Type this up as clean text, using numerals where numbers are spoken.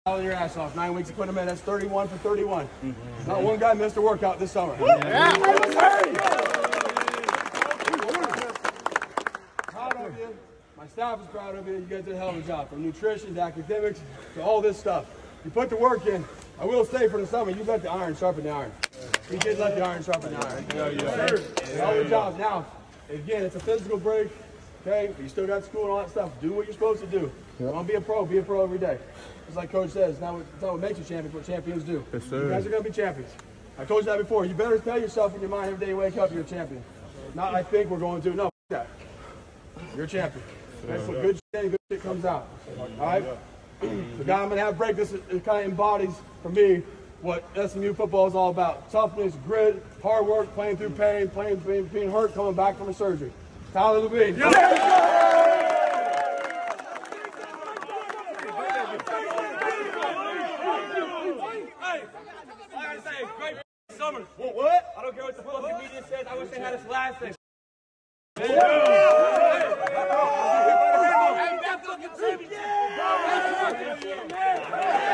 All your ass off. 9 weeks of putting them in. That's 31 for 31. Not one guy missed a workout this summer. Yeah. Proud of you. My staff is proud of you. You guys did a hell of a job. From nutrition to academics to all this stuff. You put the work in. I will say for the summer, you let the iron sharpen the iron. You did let the iron sharpen the iron. Hell of a job. Now, again, it's a physical break. Okay, but you still got school and all that stuff. Do what you're supposed to do. You want to be a pro every day. Just like Coach says, it's not what makes you champions, what champions do. Yes, sir. You guys are going to be champions. I told you that before. You better tell yourself in your mind every day you wake up, you're a champion. Not I think we're going to. No, that. You're a champion. That's what good shit comes out. All right? The guy I'm going to have break this, it kind of embodies, for me, what SMU football is all about. Toughness, grit, hard work, playing through pain, being hurt, coming back from a surgery. Tyler Levine. Yes. Hey, I gotta say, great summer. What? I don't care what the fucking media says. I wish they had us last thing. Hey,